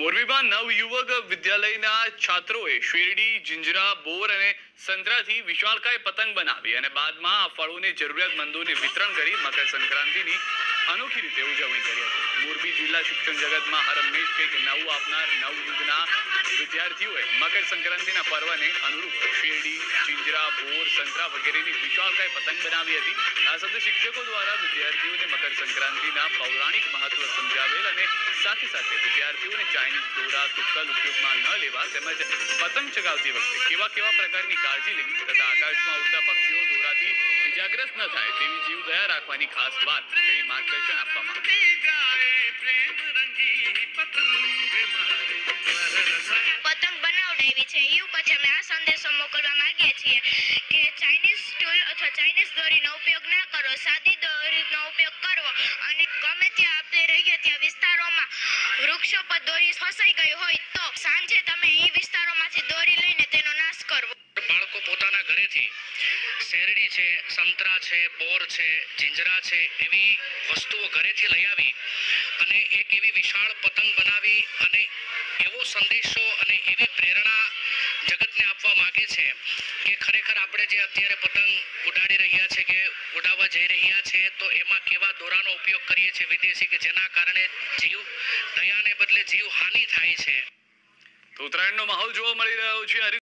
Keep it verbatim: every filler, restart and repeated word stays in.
મોરબીમાં નવયુવક વિદ્યાલયના છાત્રોએ શેરડી, જીંજરા, બોર અને સંતરાથી વિશાળકાય પતંગ બનાવી અને બાદમાં આ ફળોને જરૂરિયાતમંદોને વિતરણ કરી મકર સંક્રાંતિની અનોખી રીતે ઉજવણી કરી હતી. મોરબી જિલ્લા શિક્ષણ જગતમાં હર હંમેશ કંઈક નવું આપનાર નવયુગના વિદ્યાર્થીઓએ મકર સંક્રાંતિના પર્વને અનુરૂપ શેરડી, જીંજરા, બોર, સંતરા વગેરેની વિશાળકાય પતંગ બનાવી હતી. આ સાથે શિક્ષકો દ્વારા વિદ્યાર્થીઓને મકર સંક્રાંતિના પૌરાણિક મહત્વ સમજાવેલ અને સાથે સાથે વિદ્યાર્થીઓને ચાઇનીઝ દોરા, તુક્કલ ઉપયોગમાં ન લેવા તેમજ પતંગ ચગાવતી વખતે કેવા કેવા પ્રકારની કાળજી લેવી તથા આકાશમાં ઉડતા પક્ષીઓ દોરાથી ઇજાગ્રસ્ત ન થાય તેવી જીવદયા રાખવાની ખાસ વાત કરી માર્ગદર્શન આપવામાં પતંગ બનાવડાવી છે એવું પછી અમે આ સંદેશો મોકલવા માંગીએ છીએ કે ચાઇનીઝ ટૂલ અથવા ચાઇનીઝ દોરીનો ઉપયોગ ના કરો, સાદી દોરીનો ઉપયોગ કરવો અને ગમે ત્યાં આપણે રહીએ ત્યાં વિસ્તારોમાં વૃક્ષો પર દોરી ફસાઈ ગઈ હોય તો સાંજે તમે એ વિસ્તારોમાંથી દોરી લઈને તેનો નાશ કરવો. બાળકો પોતાના ઘરેથી શેરડી છે, સંતરા છે, બોર છે, જીંજરા છે એવી વસ્તુઓ ઘરેથી લઈ આવી અને એક એવી વિશાળ પતંગ બનાવી અને એવો સંદેશો અને એવી પ્રેરણા જગતને આપવા માંગે છે કે ખરેખર આપણે જે અત્યારે પતંગ ઉડાડી રહ્યા છે કે ઉડાવવા જઈ રહ્યા છે તો એમાં કેવા દોરાનો ઉપયોગ કરીએ છીએ વિદેશી કે જેના કારણે જીવ દયાને બદલે જીવ હાનિ થાય છે. તો ઉત્તરાયણનો માહોલ જોવા મળી રહ્યો છે.